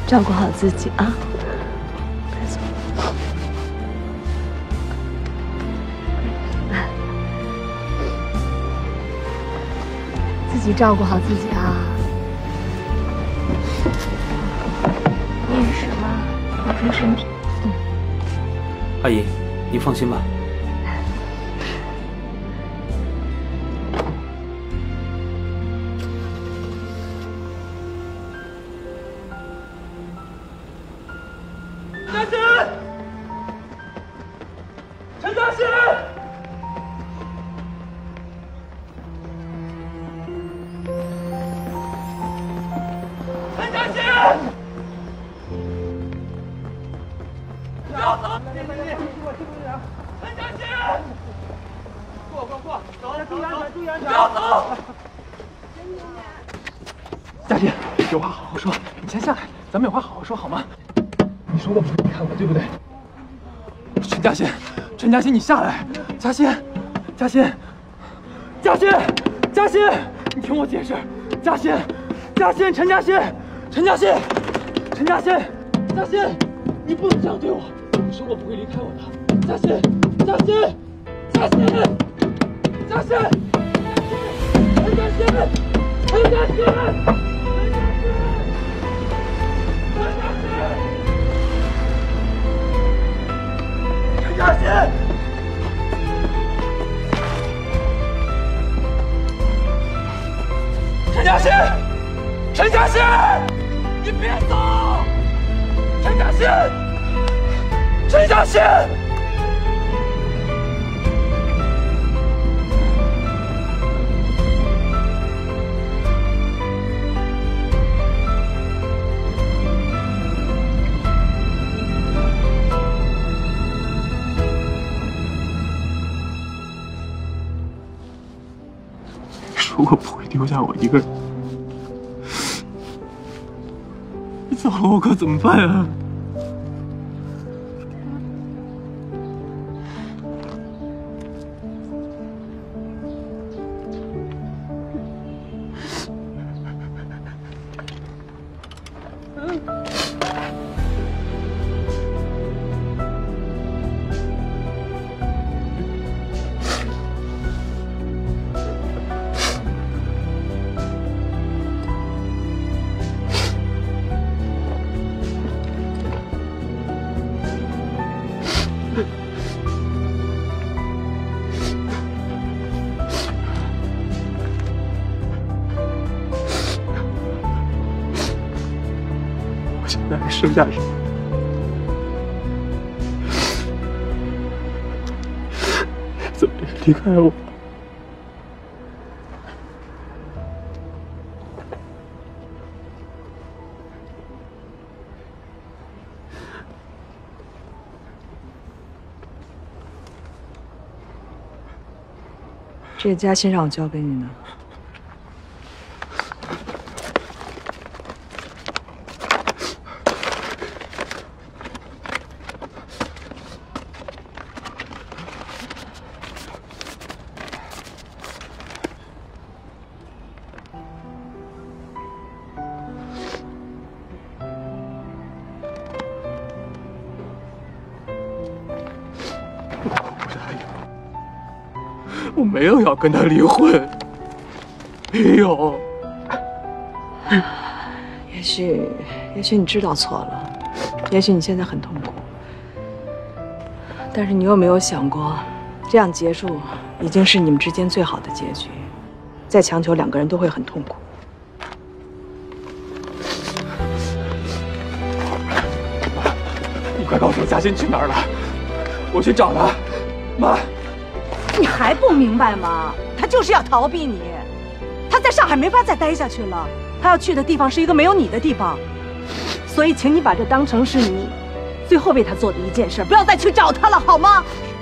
照顾好自己啊。快走。自己照顾好自己啊。你也是吗？保重身体。 阿姨，您放心吧。 嘉欣，有话好好说，你先下来，咱们有话好好说好吗？你说过不会离开我，对不对？陈嘉欣，陈嘉欣，你下来！嘉欣，嘉欣，嘉欣，嘉欣，你听我解释！嘉欣，嘉欣，陈嘉欣，陈嘉欣，陈嘉欣，嘉欣，你不能这样对我！你说过不会离开我的，嘉欣，嘉欣，嘉欣，嘉欣，陈嘉欣，陈嘉欣。 陈嘉欣，陈嘉欣，陈嘉欣，你别走！陈嘉欣，陈嘉欣。 如果不会丢下我一个人，你走了我可怎么办啊？现在还剩下什么？怎么也离开我？ 这嘉欣让我交给你的。 我没有要跟他离婚，没有。 也许你知道错了，也许你现在很痛苦，但是你有没有想过，这样结束已经是你们之间最好的结局，再强求两个人都会很痛苦。 你快告诉我嘉欣去哪儿了，我去找她。妈。 你还不明白吗？他就是要逃避你，他在上海没法再待下去了，他要去的地方是一个没有你的地方，所以请你把这当成是你最后为他做的一件事，不要再去找他了，好吗？